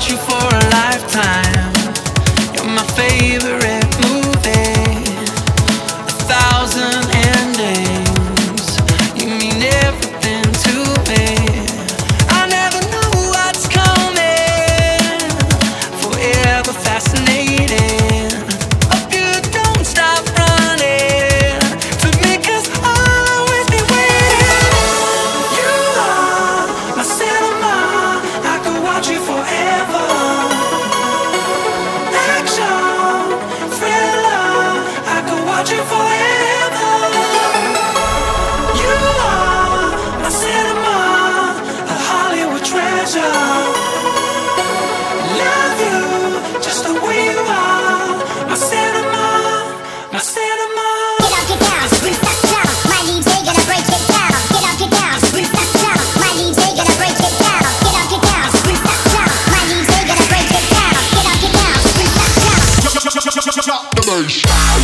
want you for a lifetime. You're my favorite movie. 1,000 endings. You mean everything to me. I never know what's coming. Forever fascinating. Hope you don't stop running to me, 'cause I'll always be waiting. You are my cinema. I could watch you forever. Action, thriller. I could watch you forever. You are my cinema, a Hollywood treasure. Love you just the way you are. My cinema, my cinema. Get up, get down, spruce that down. My DJ gonna break it down. Get up, get down, spruce that down. My DJ gonna break it down. Get up, get down, spruce that down. My DJ gonna break it down. Get up, get down, spruce that down. Drop the bass.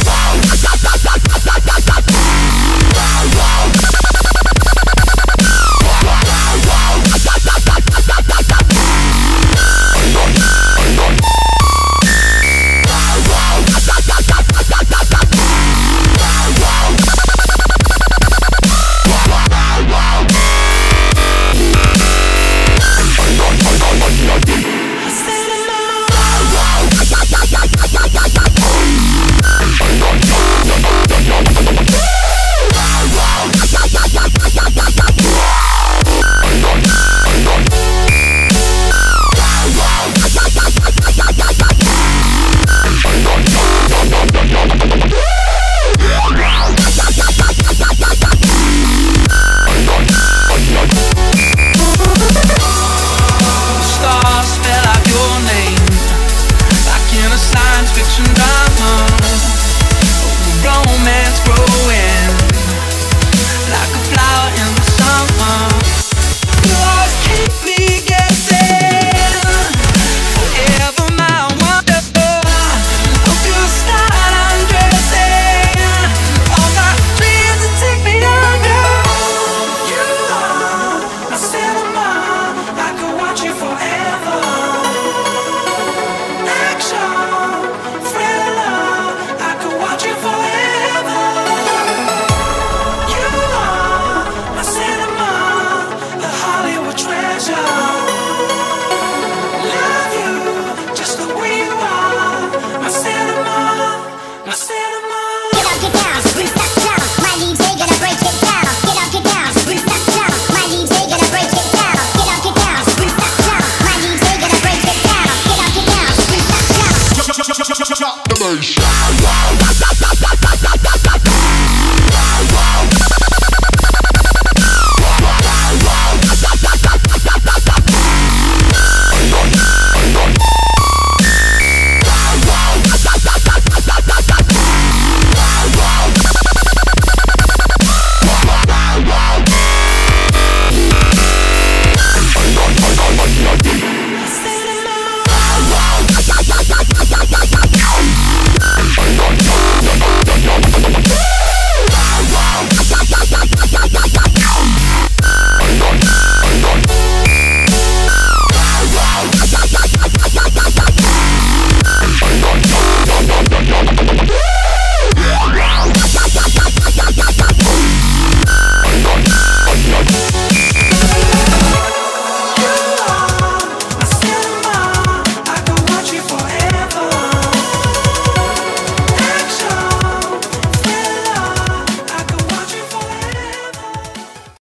Stars spell out your name like in a science fiction drama. Romance growing like a flower in the summer. You always keep me guessing. Forever my wonder. Hope you start undressing all my dreams and take me under. You are my cinema. I could watch you forever. Action, thriller. I could watch you forever. You are my cinema, a Hollywood treasure. Love you just the way you are. My cinema, my cinema. Get up, get down, spruce that down. My DJ gonna break it down. Get up, get down, spruce that down. My DJ gonna break it down. Get up, get down, spruce that down. My DJ gonna break it down. Get up, get down, spruce that down. Drop the bass.